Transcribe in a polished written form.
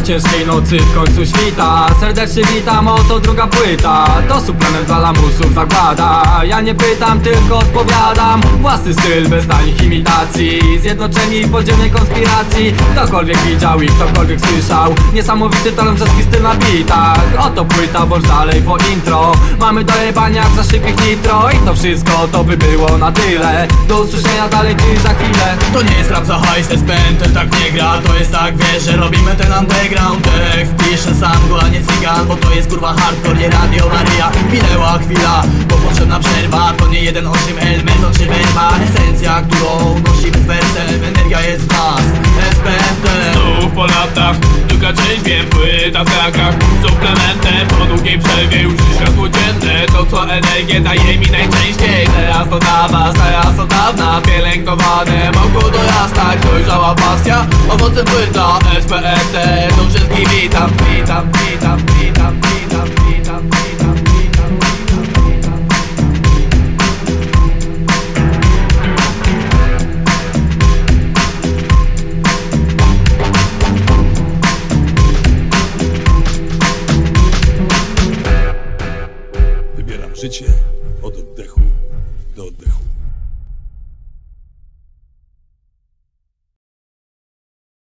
ciężkiej nocy w końcu świta. Serdecznie witam, oto druga płyta. To suplement dla lamusów zagłada. Ja nie pytam, tylko odpowiadam. Własny styl bez tanich imitacji. Zjednoczeni w podziemnej konspiracji. Ktokolwiek widział i ktokolwiek słyszał. Niesamowity tolemski styl na bitach. Oto płyta, bądź dalej po intro. Mamy dojebania jak za szybkich nitro. I to wszystko to by było na tyle. Do usłyszenia dalej dziś za chwilę. To nie jest rap za hajs, SPN tak nie gra. To jest tak, wiesz, że robimy ten underground. Wpiszę sam go, a nie cygan, bo to jest kurwa hardcore, nie Radio Maryja. Minęła chwila, bo potrzebna przerwa. To nie 1.8 Elmezo czy Verba. Esencja, którą nosimy z wersem. Energia jest w nas, SPN. Znów po latach, druga część, wiem, płyta w krakach. Suplementem, po długiej przerwie już światło dzienne. To co energię daje mi najczęściej. Teraz to dla was, teraz od dawna pielęgnowane mogło dorastać. Dojrzała pasja, owocem płyta SPN. Do wszystkich witam, witam, witam, witam, witam, witam, witam, witam. Wybieram życie.